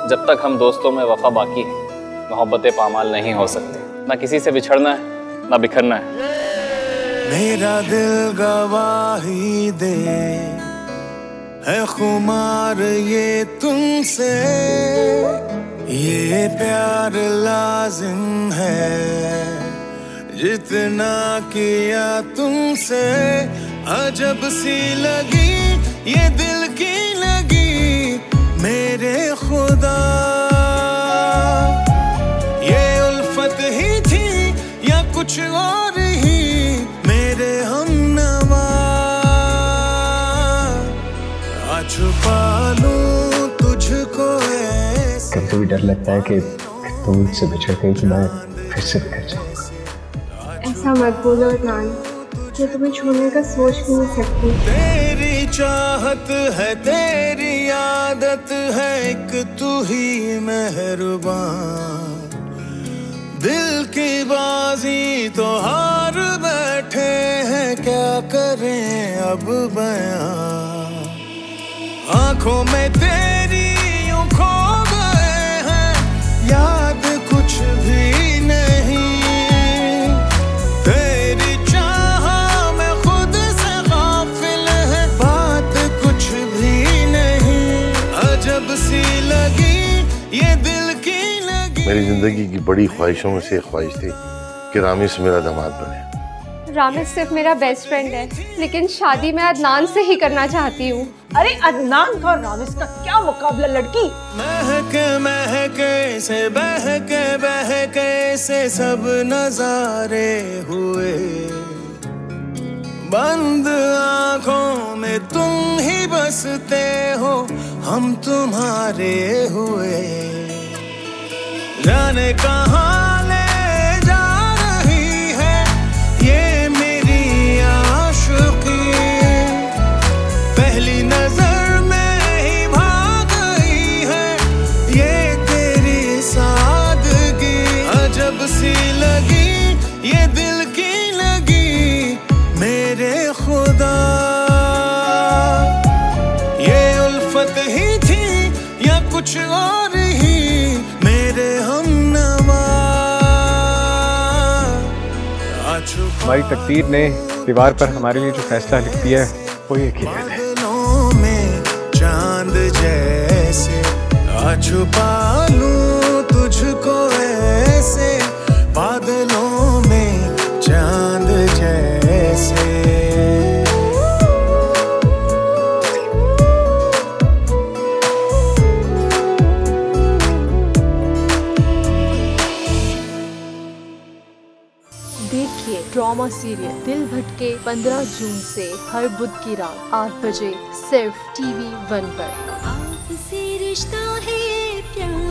जब तक हम दोस्तों में वफा बाकी है, मोहब्बतें पामाल नहीं हो सकती। ना किसी से बिछड़ना है, ना बिखरना है। मेरा दिल गवाही दे, है खुमार ये तुमसे, ये प्यार लाजिम है जितना किया तुमसे। अजब सी लगी ये दिल की लगी मेरे खुदा, ये उल्फत ही थी या कुछ और ही मेरे हमनवा। छुपा लूं तुझको ऐसे। कभी डर लगता है कि तुम मुझसे बिछड़ गई कि मैं फिर से बिखर जाऊं। ऐसा मत बोलो अदनान, मैं तुम्हें छोड़ने का सोच भी नहीं सकती। तेरी चाहत है, तेरी आदत है, एक तू ही मेहरबान। दिल की बाजी तो हार बैठे हैं, क्या करें अब बयां। आंखों में तेरी यूं खो गए हैं, याद कुछ भी नहीं। तेरी चाह में खुद से गाफिल है, बात कुछ भी नहीं। अजब सी लगी ये दिल की लगी। मेरी जिंदगी की बड़ी ख्वाहिशों में से एक ख्वाहिश थी कि रामिस मेरा दामाद बने। रामिस सिर्फ मेरा बेस्ट फ्रेंड है, लेकिन शादी मैं अदनान से ही करना चाहती हूँ। अरे अदनान का और रामिस का क्या मुकाबला लड़की। महके महके से बहके बहके से सब नजारे हुए, बंद आंखों में तुम ही बसते हो, हम तुम्हारे हुए। जाने कहाँ ले जा रही है ये मेरी आशिकी, पहली नजर में ही भाग गई है ये तेरी सादगी। अजब सी लगी ये दिल की लगी मेरे खुदा, ये उल्फत ही थी या कुछ और ही मेरे हमनवा। हमारी तकदीर ने दीवार पर हमारे लिए जो फैसला लिख दिया है वो ये किया है। बादलों में चांद जैसे छुपा लूं तुझको ऐसे, बादलों में चांद जैसे। देखिए ड्रामा सीरियल दिल भटके 15 जून से हर बुध की रात 8 बजे सिर्फ TV1 पर। आपसे रिश्ता है प्यार।